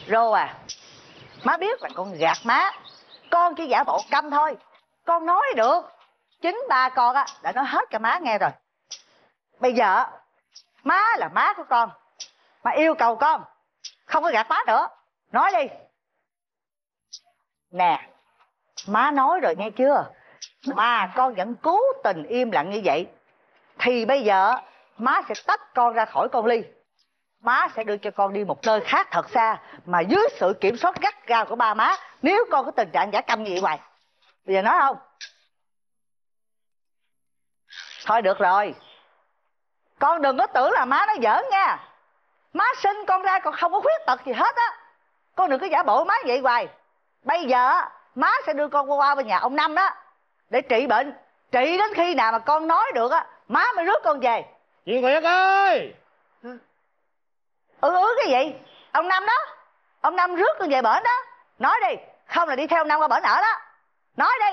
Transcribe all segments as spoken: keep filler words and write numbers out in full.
Rô à, má biết là con gạt má. Con chỉ giả bộ câm thôi. Con nói được. Chính ba con á đã nói hết cho má nghe rồi. Bây giờ má là má của con. Má yêu cầu con không có gạt má nữa. Nói đi. Nè, má nói rồi nghe chưa? Mà con vẫn cố tình im lặng như vậy thì bây giờ má sẽ tách con ra khỏi con Ly. Má sẽ đưa cho con đi một nơi khác thật xa, mà dưới sự kiểm soát gắt gao của ba má. Nếu con có tình trạng giả câm như vậy hoài. Bây giờ nói không? Thôi được rồi. Con đừng có tưởng là má nói giỡn nha. Má sinh con ra còn không có khuyết tật gì hết á. Con đừng có giả bộ má vậy hoài. Bây giờ má sẽ đưa con qua bên nhà ông Năm đó để trị bệnh. Trị đến khi nào mà con nói được á, má mới rước con về. Chị Nguyệt ơi. Ừ ừ cái gì? Ông Năm đó. Ông Năm rước con về bển đó. Nói đi. Không là đi theo ông Năm qua bển ở đó. Nói đi.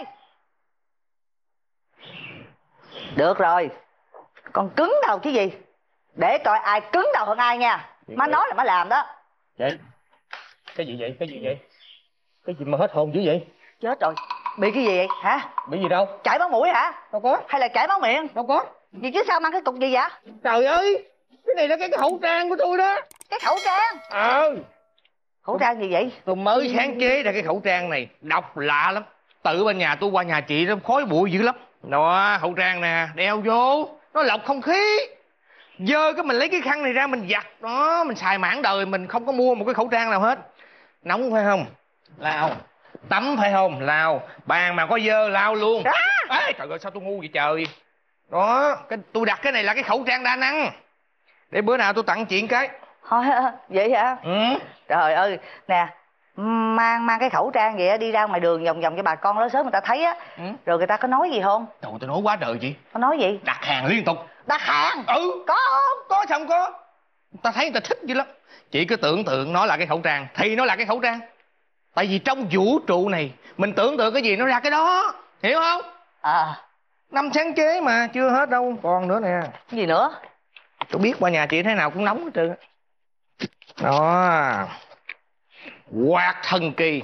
Được rồi. Con cứng đầu chứ gì. Để coi ai cứng đầu hơn ai nha. Má nói là má làm đó. Vậy? Cái gì vậy? Cái gì vậy? Cái gì mà hết hồn dữ vậy? Chết rồi. Bị cái gì vậy hả? Bị gì đâu? Chảy máu mũi hả? Đâu có. Hay là chảy máu miệng? Đâu có. Vậy chứ sao mang cái cục gì vậy? Trời ơi, cái này là cái, cái khẩu trang của tôi đó. Cái khẩu trang? Ờ. Khẩu trang gì vậy? Tôi mới sáng chế ra cái khẩu trang này. Độc lạ lắm. Tự bên nhà tôi qua nhà chị nó khói bụi dữ lắm. Đó, khẩu trang nè, đeo vô nó lọc không khí. Dơ cái mình lấy cái khăn này ra mình giặt. Đó, mình xài mãn đời mình không có mua một cái khẩu trang nào hết. Nóng phải không? Lao. Tắm phải không? Lao. Bàn mà có dơ lao luôn. À! Ê, trời ơi sao tôi ngu vậy trời. Đó, cái, tôi đặt cái này là cái khẩu trang đa năng. Để bữa nào tôi tặng chuyện cái. Thôi vậy hả? Ừ. Trời ơi, nè, mang mang cái khẩu trang vậy đi ra ngoài đường vòng vòng cho bà con lớn sớm người ta thấy á. Ừ. Rồi người ta có nói gì không? Trời ơi, tôi nói quá trời chị. Có nói gì? Đặt hàng liên tục. Đặt hàng? Ừ. Có không? Có sao không có. Người ta thấy người ta thích dữ lắm. Chị cứ tưởng tượng nó là cái khẩu trang thì nó là cái khẩu trang. Tại vì trong vũ trụ này mình tưởng tượng cái gì nó ra cái đó. Hiểu không? À. Năm sáng chế mà chưa hết đâu. Còn nữa nè. Cái gì nữa? Tôi biết qua nhà chị thế nào cũng nóng hết trơn. Đó. Quạt thần kỳ.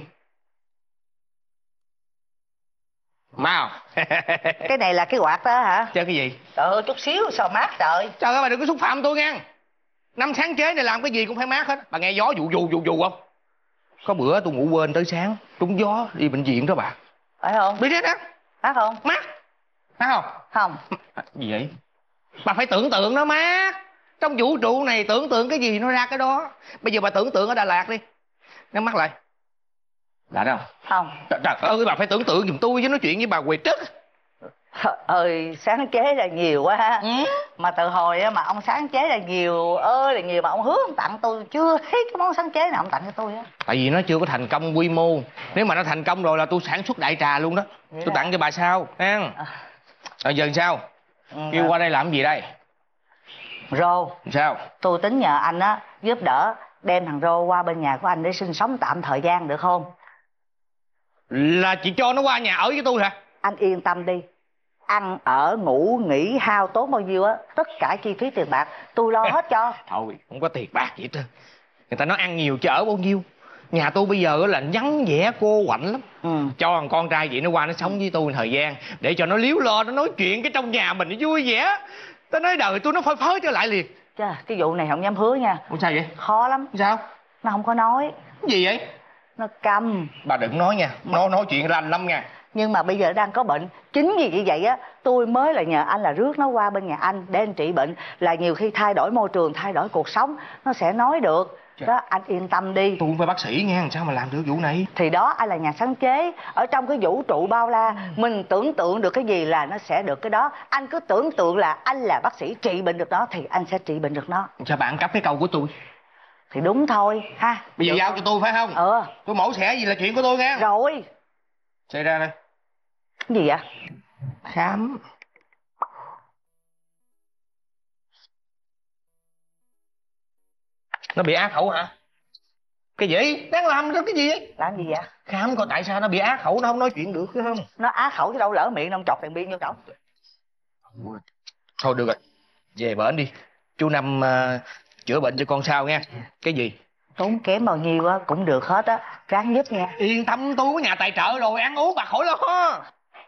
Mau. Cái này là cái quạt đó hả? Chơi cái gì? Trời ơi chút xíu sao mát trời. Trời ơi bà đừng có xúc phạm tôi nha. Năm sáng chế này làm cái gì cũng phải mát hết. Bà nghe gió vụ vụ vụ vụ không? Có bữa tôi ngủ quên tới sáng trúng gió đi bệnh viện đó bà. Phải không? Biết hết á. Mát không? Mát. Mát không? Không. Gì vậy? Bà phải tưởng tượng nó mát. Trong vũ trụ này tưởng tượng cái gì nó ra cái đó. Bây giờ bà tưởng tượng ở Đà Lạt đi. Nhắm mắt lại. Lạ đâu? Không. Trời, trời ơi bà phải tưởng tượng giùm tôi với nói chuyện với bà Nguyệt Trức. Trời ơi sáng chế ra nhiều quá ha. Ừ. Mà từ hồi mà ông sáng chế ra nhiều ơi là nhiều mà ông hứa ông tặng tôi chưa thấy cái món sáng chế nào ông tặng cho tôi á. Tại vì nó chưa có thành công quy mô. Nếu mà nó thành công rồi là tôi sản xuất đại trà luôn đó. Vậy tôi à? Tặng cho bà sao ha. À. Rồi giờ sao? Ừ, kêu à. Qua đây làm gì đây? Rô. Sao? Tôi tính nhờ anh á giúp đỡ đem thằng Rô qua bên nhà của anh để sinh sống tạm thời gian được không? Là chị cho nó qua nhà ở với tôi hả? Anh yên tâm đi. Ăn ở ngủ nghỉ hao tốn bao nhiêu á, tất cả chi phí tiền bạc tôi lo hết cho. Thôi không có tiền bạc gì hết trơn. Người ta nói ăn nhiều chứ ở bao nhiêu. Nhà tôi bây giờ là vắng vẻ cô quạnh lắm. Ừ. Cho thằng con trai vậy nó qua nó sống với tôi thời gian để cho nó líu lo nó nói chuyện cái trong nhà mình nó vui vẻ. Tao nói đời tôi nó phơi phới trở lại liền. Chà, cái vụ này không dám hứa nha. Ủa sao vậy? Khó lắm. Sao? Nó không có nói. Cái gì vậy? Nó câm. Bà đừng nói nha. Nó nói chuyện lành lắm nha. Nhưng mà bây giờ đang có bệnh. Chính vì như vậy á tôi mới là nhờ anh là rước nó qua bên nhà anh để anh trị bệnh. Là nhiều khi thay đổi môi trường, thay đổi cuộc sống nó sẽ nói được. Trời. Đó anh yên tâm đi. Tôi không phải bác sĩ nghe, sao mà làm được vụ này. Thì đó anh là nhà sáng chế. Ở trong cái vũ trụ bao la ừ. Mình tưởng tượng được cái gì là nó sẽ được cái đó. Anh cứ tưởng tượng là anh là bác sĩ trị bệnh được nó thì anh sẽ trị bệnh được nó. Sao bạn cắp cái câu của tôi? Thì đúng thôi ha. Bây giờ được giao không? Cho tôi phải không? Ừ. Tôi mổ xẻ gì là chuyện của tôi nghe. Rồi. Xảy ra đây. Cái gì vậy? Khám. Nó bị ác khẩu hả? Cái gì? Đang làm đó cái gì vậy? Làm gì vậy? Khám coi tại sao nó bị ác khẩu nó không nói chuyện được phải không? Nó ác khẩu chứ đâu lỡ miệng nó không chọc đèn pin vô trọng. Thôi được rồi. Về bển đi. Chú Năm uh, chữa bệnh cho con sao nghe. Cái gì? tốn kém bao nhiêu á cũng được hết á, ráng giúp nha. Yên tâm, tôi có nhà tài trợ rồi, ăn uống bà khỏi lo.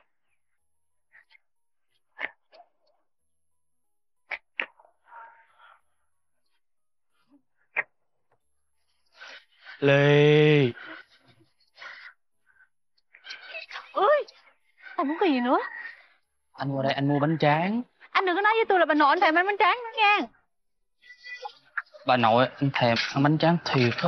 Lê. Ơi, anh muốn cái gì nữa? Anh qua đây anh mua bánh tráng. Anh đừng có nói với tôi là bà nội anh thèm ăn bánh tráng nữa nha. Bà nội anh thèm ăn bánh tráng thiệt á.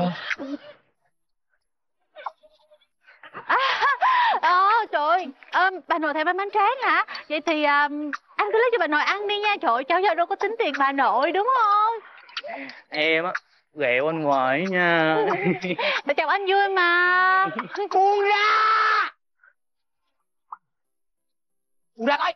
À, ờ, trời ơi, à, bà nội thèm ăn bánh tráng hả? Vậy thì à, anh cứ lấy cho bà nội ăn đi nha. Trời ơi, cháu giờ đâu có tính tiền bà nội đúng không? Em á, ghẹo anh ngoài nha. Bà chồng anh vui mà. Buông ra. Buông ra thôi.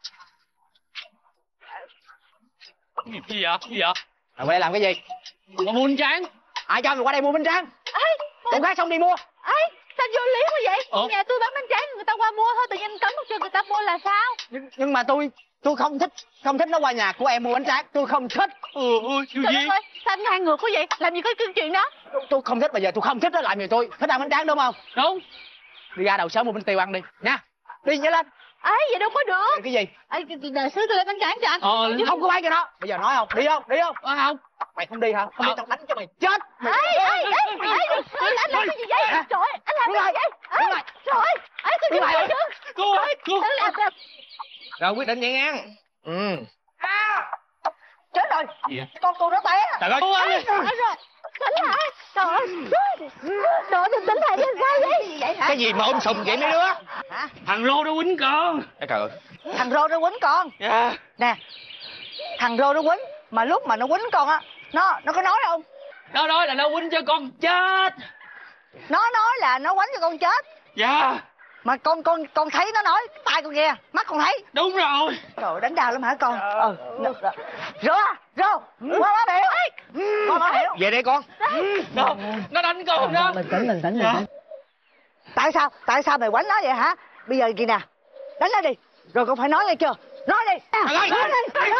Gì vậy? Gì vậy? Mày qua đây làm cái gì? Mà mua bánh tráng. Ai cho mày qua đây mua bánh tráng? Ê, Con gái xong đi mua. ê, sao vô lý quá vậy? Ủa? Nhà tôi bán bánh tráng người ta qua mua thôi, tự nhiên cấm cho người ta mua là sao? Nhưng, nhưng mà tôi tôi không thích không thích nó qua nhà của em mua bánh tráng, tôi không thích. Ừ, ôi, Trời đất ơi, sao anh ngang ngược quá vậy? Làm gì có cái chuyện đó? Tôi, tôi không thích, bây giờ tôi không thích nó lại mày, tôi thích ăn bánh tráng đúng không? Đúng. Đi ra đầu sớm mua bánh tiêu ăn đi nha. Đi nhanh lên. Ê, vậy đâu có được. Cái gì? Ê, đợi xíu tôi lấy bánh tráng cho anh. Ờ, Không có bán cho nó. Bây giờ nói không? Đi không? Đi không? ờ, không. Mày không đi hả? Không đi tao đánh cho mày chết. Mày... Ê, ê, ê, ê, ê, anh làm cái gì vậy? Trời ơi, anh làm cái gì vậy? Ê, trời ơi, ê, tôi chịu rồi chứ. Cô ơi, cô. Anh làm làm. Rồi quyết định vậy nha. Ừ. À, chết rồi. Gì vậy? Con tôi nó té. Trời ơi. Cô ơi. Ê, rồi, tỉnh lại. Trời ơi, trời ơi, đừng tỉnh lại đi, sao vậy? Vậy hả? Cái gì mà ôm sùm vậy mấy đứa? Hả? Thằng Rô nó quýnh con. Ê, trời ơi. Thằng Rô nó quýnh con. Dạ. Nè, thằng Rô nó quýnh, mà lúc mà nó quýnh con á, nó nó có nói không? Nó nói là nó quýnh cho con chết. Nó nói là nó quánh cho con chết. Dạ. Mà con con con thấy nó nói, tai con nghe, mắt con thấy. Đúng rồi. Trời ơi, đánh đau lắm hả con? Ừ. Rô à, Rô, qua má biểu. Qua má biểu. Về đây con. Nó, nó đánh con đó. Bình tĩnh, bình tĩnh, bình tĩnh. Tại sao? Tại sao mày quánh nó vậy hả? Bây giờ gì nè, đánh nó đi. Rồi con phải nói nghe chưa? Nói đi. Nói đi. Nói đi.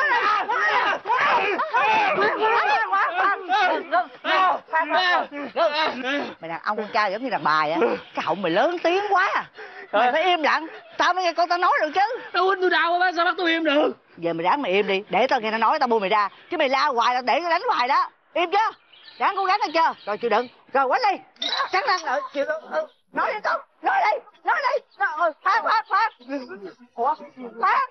Mày đàn ông con trai giống như đàn bà vậy. Cái họng mày lớn tiếng quá à. Mày phải im lặng. Tao mới nghe con tao nói được chứ. Nó quýnh tôi đau quá, sao bắt tôi im được? Giờ mày ráng mày im đi. Để tao nghe nó nói tao buông mày ra. Chứ mày la hoài là để tao đánh hoài đó. Im chưa? Ráng cố gắng được chưa? Rồi chịu đựng. Rồi quánh đi. Cắn răng rồi chịu đựng. Ừ. Nói đi con. Nói đi. Nói đi. Rồi phát phát phát. Ủa? Phát.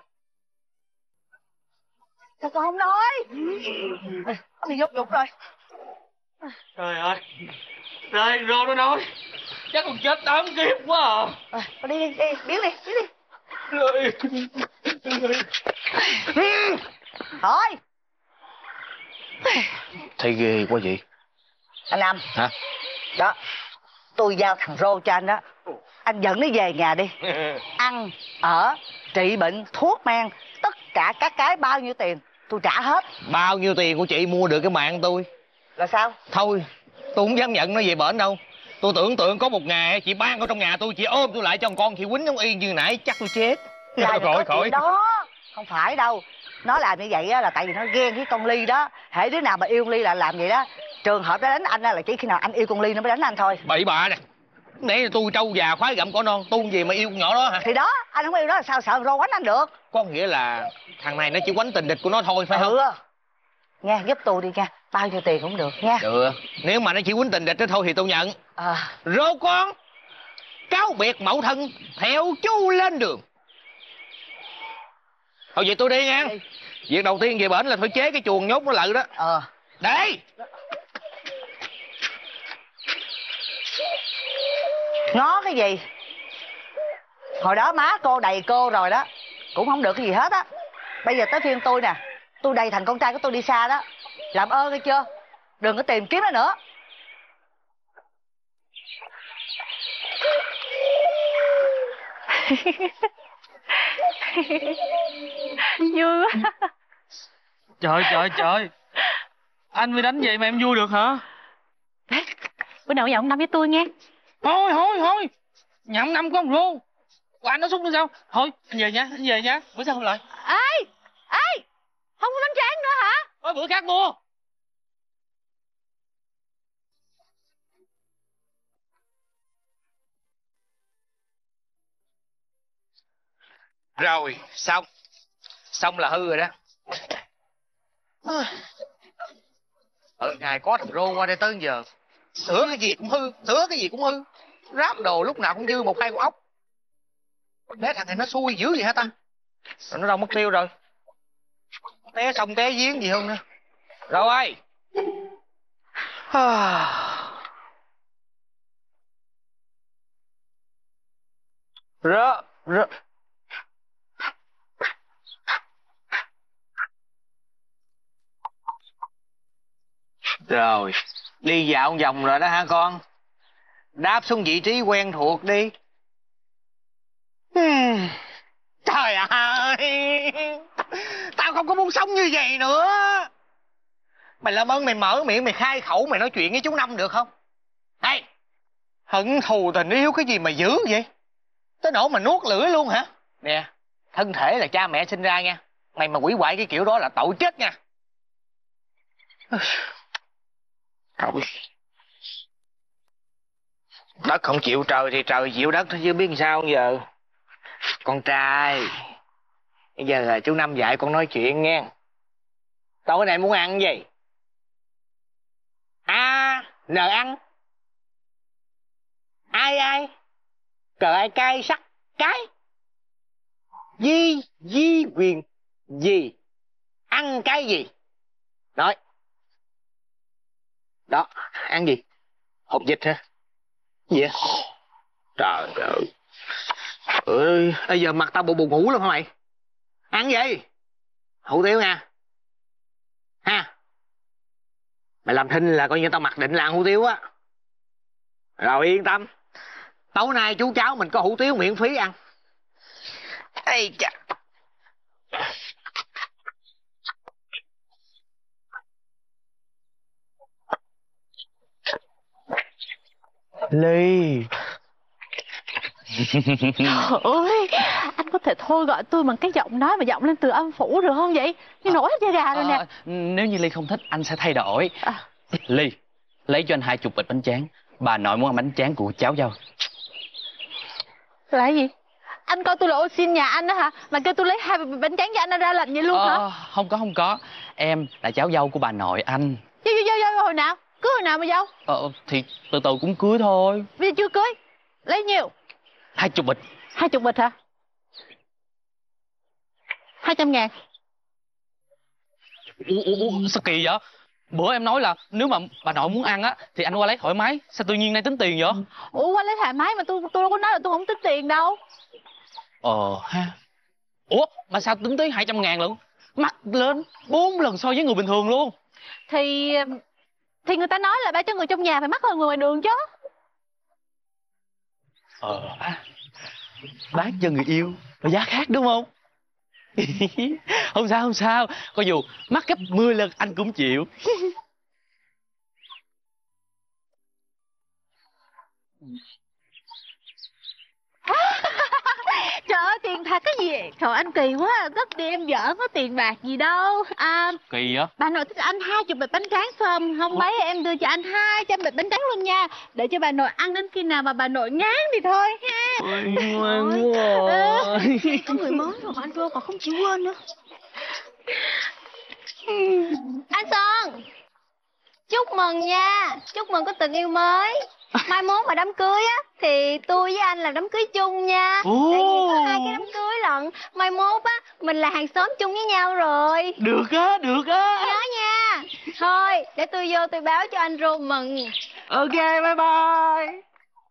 Sao con không nói? Mày nhục nhục rồi. Trời ơi. Rồi, Rô nó nói chắc còn chết tám kiếp quá à. À, đi đi, đi, biến đi, biến đi. Rồi. Thôi. Thấy ghê quá vậy. Anh Năm. Hả? Đó. Tôi giao thằng Rô cho anh đó. Anh dẫn nó về nhà đi. Ăn, ở, trị bệnh, thuốc men, tất cả các cái bao nhiêu tiền tôi trả hết. Bao nhiêu tiền của chị mua được cái mạng tôi? Là sao? Thôi, tôi không dám nhận nó về bển đâu. Tôi tưởng tượng có một ngày chị ban ở trong nhà tôi, chị ôm tôi lại cho con chị quýnh giống y như nãy chắc tôi chết. Là Khỏi có chuyện đó. Không phải đâu. Nó làm như vậy á là tại vì nó ghen với con Ly đó. Hễ đứa nào mà yêu con Ly là làm vậy đó. Trường hợp đó đánh anh á là chỉ khi nào anh yêu con Ly nó mới đánh anh thôi. Bậy bạ nè. Nãy là tôi trâu già khoái gặm cỏ non, tôi gì mà yêu con nhỏ đó hả? Thì đó, anh không yêu nó là sao sợ Rô quánh anh được. Có nghĩa là thằng này nó chỉ quánh tình địch của nó thôi phải không? Ừ. Nghe giúp tôi đi nha. Bao nhiêu tiền cũng được nha. Được. Nếu mà nó chỉ quánh tình địch đó thôi thì tôi nhận. À. Rô con, cáo biệt mẫu thân, theo chú lên đường. Thôi vậy tôi đi nha. Đi. Việc đầu tiên về bển là phải chế cái chuồng nhốt nó lại đó. Ờ. Đây. Ngó cái gì? Hồi đó má cô đầy cô rồi đó. Cũng không được cái gì hết á. Bây giờ tới phiên tôi nè. Tôi đầy thành con trai của tôi đi xa đó. Làm ơn nghe chưa? Đừng có tìm kiếm nó nữa. Vui quá. Trời trời trời. Anh mới đánh vậy mà em vui được hả? Bữa nào nhậu năm với tôi nghe. Thôi thôi thôi. Nhậm năm con Rô. Của anh nó xúc nữa sao? Thôi anh về nha, anh về nha. Bữa sau không lại. Ê, ê, không có bánh tráng nữa hả? Thôi bữa khác mua. Rồi, xong. Xong là hư rồi đó. Ừ, ngày có thằng Rô qua đây tới giờ. Sửa cái gì cũng hư, sửa cái gì cũng hư. Ráp đồ lúc nào cũng dư một hai con ốc. Để thằng này nó xui dữ gì hả ta? Rồi nó đâu mất tiêu rồi. Té xong té giếng gì không nữa. Rồi. Rớ, rớ. Rồi, đi dạo vòng rồi đó hả con? Đáp xuống vị trí quen thuộc đi. Trời ơi, tao không có muốn sống như vậy nữa. Mày làm ơn mày mở miệng mày khai khẩu mày nói chuyện với chú Năm được không? Ê, hận thù tình yêu cái gì mà dữ vậy? Tới nỗi mà nuốt lưỡi luôn hả? Nè, thân thể là cha mẹ sinh ra nha. Mày mà quỷ hoại cái kiểu đó là tội chết nha. Thôi. Đất không chịu trời thì trời chịu đất thôi chứ biết làm sao giờ. Con trai, bây giờ là chú Năm dạy con nói chuyện nghe. Tối nay muốn ăn cái gì? A, N ăn. Ai ai? Cờ ai cay sắc cái. Di, di quyền gì? Ăn cái gì? Nói. Đó, ăn gì? Hột vịt hả? Gì vậy? Trời ơi. Ừ, bây giờ mặt tao bộ buồn ngủ luôn hả mày? Ăn gì? Hủ tiếu nha. Ha? Mày làm thinh là coi như tao mặc định là ăn hủ tiếu á. Rồi yên tâm. Tối nay chú cháu mình có hủ tiếu miễn phí ăn. Ây chà. Ly. Trời ơi, anh có thể thôi gọi tôi bằng cái giọng nói mà giọng lên từ âm phủ được không vậy? Như nổi hết da gà rồi nè. À, nếu như Ly không thích anh sẽ thay đổi. À. Ly, lấy cho anh hai chục bịch bánh tráng. Bà nội muốn ăn bánh tráng của cháu dâu. Là gì? Anh coi tôi là ô xin nhà anh đó hả? Mà kêu tôi lấy hai bịch bánh tráng cho anh ra lệnh vậy luôn hả? Ờ, không có không có. Em là cháu dâu của bà nội anh. Dâu dâu dâu dâu hồi nào? Cưới hồi nào mà dâu? Ờ, thì từ từ cũng cưới thôi. Bây giờ chưa cưới. Lấy nhiêu? Hai chục bịch. Hai chục bịch hả? Hai trăm ngàn. Ủa, ủa, ủa, sao kỳ vậy? Bữa em nói là nếu mà bà nội muốn ăn á thì anh qua lấy thoải mái. Sao tự nhiên nay tính tiền vậy? Ủa qua lấy thoải mái mà tôi tôi đâu có nói là tôi không tính tiền đâu. Ờ ha. Ủa mà sao tính tới hai trăm ngàn lận? Mắc lên bốn lần so với người bình thường luôn. Thì Thì người ta nói là ba cho người trong nhà phải mắc hơn người ngoài đường chứ. Ờ ha. Bán cho người yêu là giá khác đúng không? Không sao không sao. Có dù mắc gấp mười lần anh cũng chịu. Trời ơi tiền thật cái gì? Trời anh kỳ quá à. Tất đi em giỡn có tiền bạc gì đâu à. Kỳ vậy? Bà nội thích anh hai chục bịch bánh tráng không? Không mấy em đưa cho anh hai trăm bịch bánh tráng luôn nha. Để cho bà nội ăn đến khi nào mà bà nội ngán thì thôi ha. Ôi ngoan quá. Có người mới rồi mà anh vô còn không chịu quên nữa. Anh Sơn, chúc mừng nha. Chúc mừng có tình yêu mới. Mai mốt mà đám cưới á thì tôi với anh làm đám cưới chung nha. Ồ. Tại vì có hai cái đám cưới lận. Mai mốt á mình là hàng xóm chung với nhau rồi. Được á, được á. Nhớ nha. Thôi để tôi vô tôi báo cho anh Rô mừng. Ok, bye bye.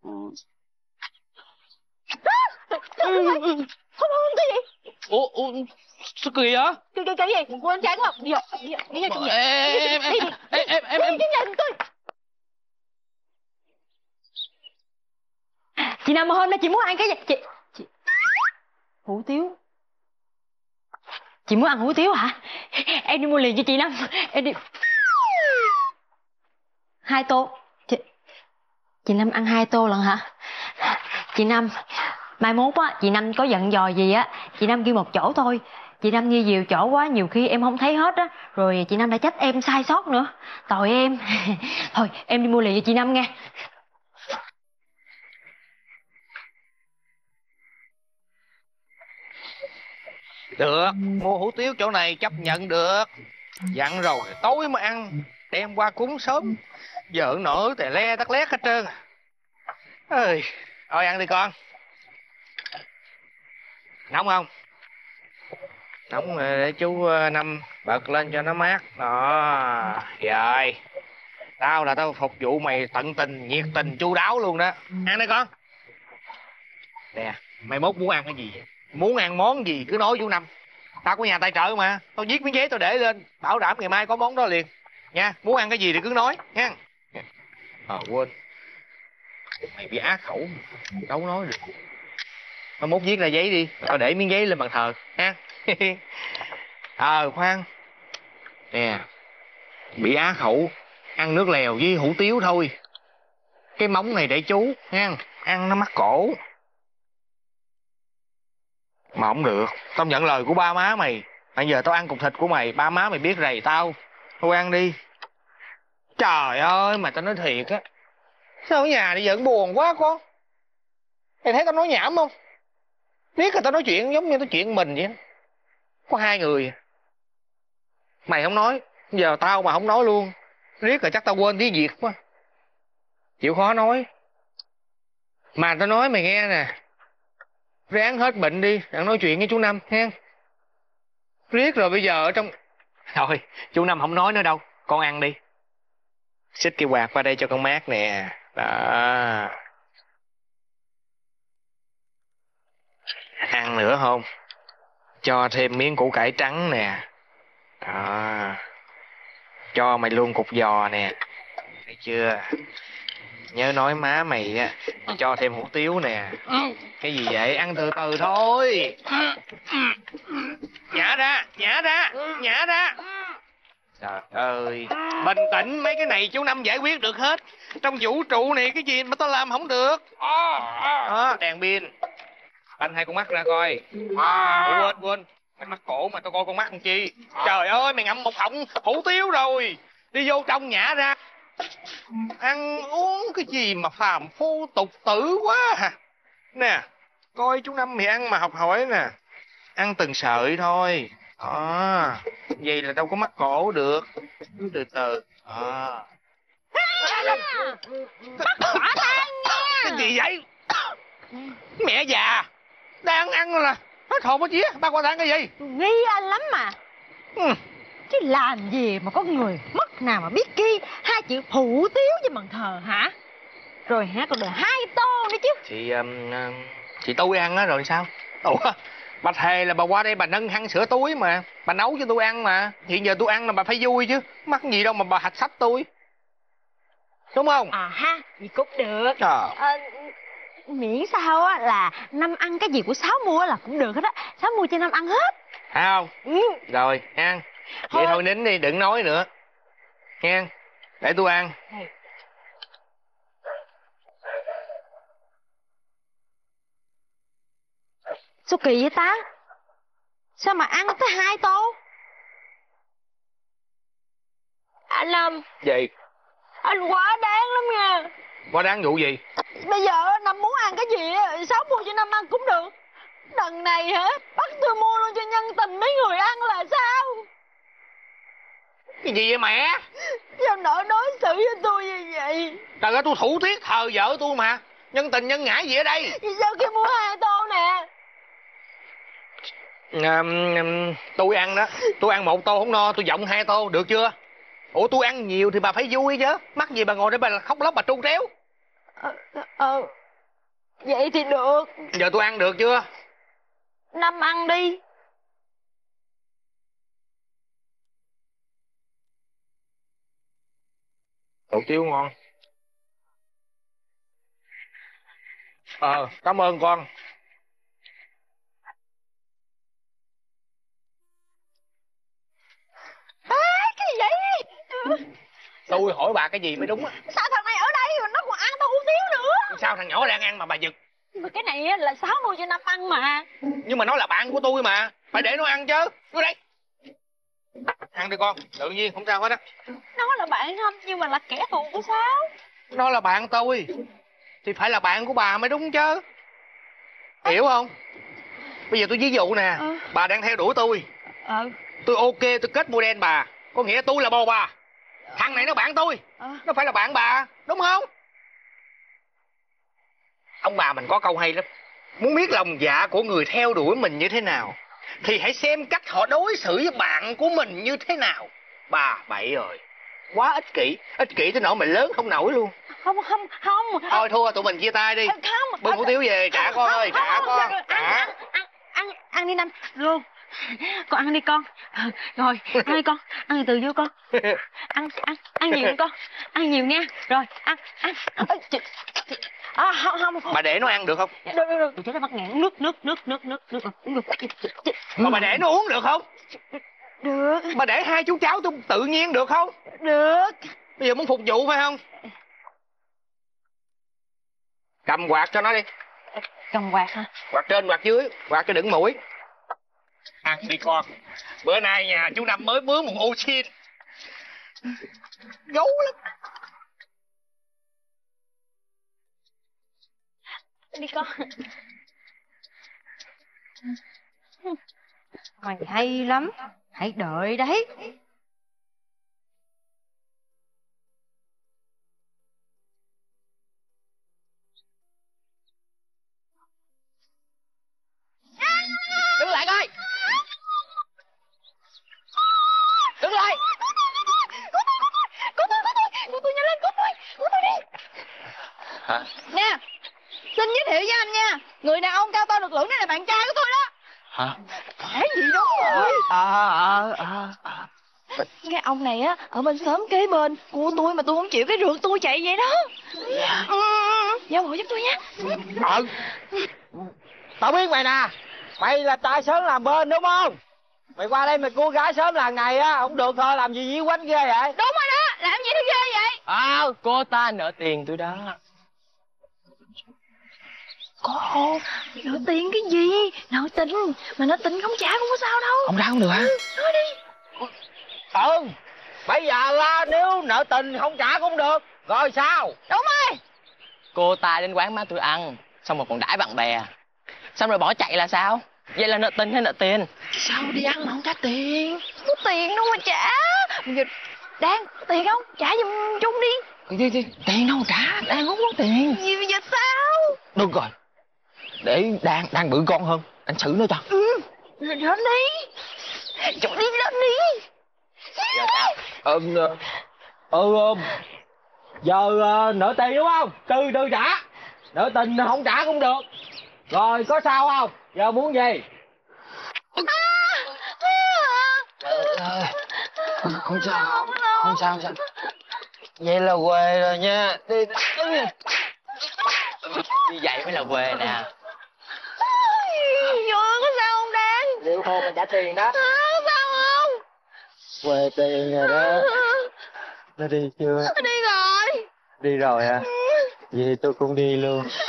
Không không không cái gì? Ủa, ủa sao kỳ vậy? Cái cái cái gì? Quên trắng không? Đi đi đi đi. Em em em em em em đi nhìn tôi. Chị Năm hôm nay chị muốn ăn cái gì? Chị, chị... Hủ tiếu. Chị muốn ăn hủ tiếu hả? Em đi mua liền cho chị Năm. Em đi. Hai tô. Chị, chị Năm ăn hai tô lần hả? Chị Năm, mai mốt á, chị Năm có giận dò gì á, chị Năm ghi một chỗ thôi. Chị Năm ghi nhiều chỗ quá, nhiều khi em không thấy hết á. Rồi chị Năm đã trách em sai sót nữa. Tội em. Thôi em đi mua liền cho chị Năm nha. Được, mua hủ tiếu chỗ này chấp nhận được. Dặn rồi tối mới ăn, đem qua cúng sớm. Vợ nở tè le tắc lét hết trơn. Ơi, thôi ăn đi con. Nóng không? Nóng để chú Năm bật lên cho nó mát. Đó, rồi. Tao là tao phục vụ mày tận tình, nhiệt tình, chu đáo luôn đó. Ăn đi con. Nè, mày mốt muốn ăn cái gì? Muốn ăn món gì cứ nói chú Năm. Tao có nhà tài trợ mà. Tao viết miếng giấy tao để lên, bảo đảm ngày mai có món đó liền. Nha, muốn ăn cái gì thì cứ nói nha. Ờ quên. Mày bị á khẩu, đâu nói được. Mai mốt viết ra giấy đi, tao để miếng giấy lên bàn thờ ha. Ờ khoan. Nè, bị á khẩu, ăn nước lèo với hủ tiếu thôi. Cái móng này để chú nha, ăn nó mắc cổ. Mà không được, tao nhận lời của ba má mày. Bây giờ tao ăn cục thịt của mày, ba má mày biết rầy tao. Thôi ăn đi. Trời ơi, mà tao nói thiệt á, sao ở nhà đi giận buồn quá con. Mày thấy tao nói nhảm không? Biết là tao nói chuyện giống như tao chuyện mình vậy. Có hai người. Mày không nói, giờ tao mà không nói luôn. Riết là chắc tao quên tiếng Việt quá. Chịu khó nói. Mà tao nói mày nghe nè, ráng hết bệnh đi, đừng nói chuyện với chú Năm nha. Riết rồi bây giờ ở trong... Thôi, chú Năm không nói nữa đâu, con ăn đi. Xích cái quạt qua đây cho con mát nè. Đó. Ăn nữa không? Cho thêm miếng củ cải trắng nè. Đó. Cho mày luôn cục giò nè. Thấy chưa? Nhớ nói má mày á, cho thêm hủ tiếu nè. Cái gì vậy? Ăn từ từ thôi. Nhả ra, nhả ra, nhả ra. Trời ơi, bình tĩnh, mấy cái này chú Năm giải quyết được hết. Trong vũ trụ này cái gì mà tao làm không được. Đó, đèn pin. Anh hai con mắt ra coi. Ủa, quên quên, mày mắc cổ mà tao coi con mắt làm chi. Trời ơi, mày ngậm một họng hủ tiếu rồi. Đi vô trong nhả ra. Ăn uống cái gì mà phàm phu tục tử quá hả? Nè, coi chú Năm thì ăn mà học hỏi nè. Ăn từng sợi thôi. Đó, vậy là đâu có mắc cổ được. Cứ từ từ. Đó. Bắt quả tang nha. Cái gì vậy? Mẹ già đang ăn là hết hồn hết vía. Bắt quả tang cái gì? Nghi anh lắm mà. Ừ. Chứ làm gì mà có người mất nào mà biết ghi hai chữ hủ tiếu trên bàn thờ hả? Rồi hả, còn được hai tô nữa chứ. Thì um, chị tôi ăn á rồi sao? Ủa, bà thề là bà qua đây bà nâng khăn sữa túi mà. Bà nấu cho tôi ăn mà. Hiện giờ tôi ăn là bà phải vui chứ. Mắc gì đâu mà bà hạch sách tôi. Đúng không? À ha, gì cũng được. Trời. À, miễn sao á là Năm ăn cái gì của Sáu mua là cũng được hết á. Sáu mua cho Năm ăn hết. Phải không? Ừ. Rồi, ăn. Vậy Thôi. thôi nín đi, đừng nói nữa. Nghe, để tôi ăn. Sao kỳ vậy ta? Sao mà ăn tới hai tô? Anh Năm. Gì? Anh quá đáng lắm nha. Có đáng vụ gì? Bây giờ Năm muốn ăn cái gì á, Sáu mua cho Năm ăn cũng được. Đằng này hả, bắt tôi mua luôn cho nhân tình mấy người ăn là sao? Cái gì vậy mẹ? Sao nỡ đối xử với tôi như vậy? Trời ơi, tôi thủ tiết thờ vợ tôi mà. Nhân tình nhân ngãi gì ở đây? Vì sao kia mua hai tô nè? À, tôi ăn đó. Tôi ăn một tô không no, tôi giọng hai tô, được chưa? Ủa tôi ăn nhiều thì bà phải vui chứ. Mắc gì bà ngồi đây bà khóc lóc bà tru tréo. Ờ, ờ, vậy thì được. Giờ tôi ăn được chưa? Năm ăn đi. Hủ tiếu ngon. Ờ, cảm ơn con. À, cái gì vậy? Tôi hỏi bà cái gì mới đúng á. Sao thằng này ở đây mà nó còn ăn tô hủ tiếu nữa? Sao thằng nhỏ đang ăn mà bà giật? Mà cái này là Sáu mua cho Năm ăn mà. Nhưng mà nó là bạn của tôi mà. Phải để nó ăn chứ. Vô đây. Ăn đi con, tự nhiên không sao hết á. Nó là bạn không, nhưng mà là kẻ thù của Sáu. Nó là bạn tôi thì phải là bạn của bà mới đúng chứ. Hiểu không? Bây giờ tôi ví dụ nè. Ừ. Bà đang theo đuổi tôi. Ờ. Tôi ok, tôi kết model bà. Có nghĩa tôi là bồ bà. Thằng này nó bạn tôi. Ờ. Nó phải là bạn bà, đúng không? Ông bà mình có câu hay lắm. Muốn biết lòng dạ của người theo đuổi mình như thế nào thì hãy xem cách họ đối xử với bạn của mình như thế nào. Bà bậy rồi. Quá ích kỷ. Ích kỷ tới nỗi mình lớn không nổi luôn. Không không không. Thôi thua, tụi mình chia tay đi. Không. Bưng hủ tiếu về, trả con ơi, trả con. Ăn, Trả. ăn, ăn, ăn, ăn đi Năm. Luôn. Con ăn đi con. Rồi, ăn đi con. Ăn từ từ vô con. Ăn, ăn, ăn nhiều con. Ăn nhiều nha. Rồi, ăn, ăn. ăn. À, không, không. Bà để nó ăn được không? Được, được, được. Tôi thấy nó mắc nghẹn. Nước, nước, nước, nước, nước, nước. Uống được. Mà bà để nó uống được không? Được. Bà để hai chú cháu tôi tự nhiên được không? Được. Bây giờ muốn phục vụ phải không? Cầm quạt cho nó đi. Cầm quạt hả? Quạt trên quạt dưới, quạt cho đựng mũi. Ăn đi con. Bữa nay nhà chú Năm mới mướn một ô xin. Gấu lắm. Đi con. Mày hay lắm. Hãy đợi đấy. Đứng lại coi. Đứng lại. Cứu tôi, cứu tôi, cứu tôi, cứu tôi, cứu tôi nhanh lên, cứu tôi, cứu tôi đi. Hả? Nè, xin giới thiệu với anh nha. Người đàn ông cao to lực lưỡng này là bạn trai của tôi đó. Hả? Cái gì đúng rồi. À, à, à, à. Cái ông này á, ở bên xóm kế bên của tôi mà tôi không chịu, cái rượt tôi chạy vậy đó. Ừ, giao hộ giúp tôi nha. Ờ. Tao biết mày nè. Mày là trai sớm làm bên đúng không? Mày qua đây mày cô gái sớm làm ngày á, không được thôi, làm gì díu quánh ghê vậy? Đúng rồi đó, làm gì nó ghê vậy? À, cô ta nợ tiền tôi đó. Cô, nợ tiền cái gì? Nợ tình, mà nợ tình không trả cũng có sao đâu. Không ra không được hả? Nói đi. Ừ, bây giờ là nếu nợ tình không trả cũng được. Rồi sao? Đúng rồi. Cô ta đến quán má tôi ăn, xong rồi còn đãi bạn bè, xong rồi bỏ chạy là sao? Vậy là nợ tình hay nợ tiền? Sao đi ăn mà không trả tiền? Có tiền đâu mà trả. Bây giờ Đan, tiền không? Trả giùm chung đi. Đi, đi, tiền đâu trả, đang không có tiền. Gì bây giờ sao? Được rồi. Để đang đang bự con hơn, anh xử nó cho. Ừ, lên đi. Chỗ đi lên đi. Giờ sao? Ừ, ừ, ừ. Giờ uh, nợ tiền đúng không? Từ từ trả. Nợ tình không trả cũng được. Rồi có sao không? Giờ muốn gì? Trời ơi. Không sao, không sao, không sao. Vậy là quê rồi nha. Đi, đi. Như vậy mới là quê nè. Vô có sao không Đan? Liệu hồ mà trả tiền đó. À, sao không? Quê tiền rồi đó. Nó đi chưa? Đi rồi. Đi rồi à? Vậy tôi cũng đi luôn.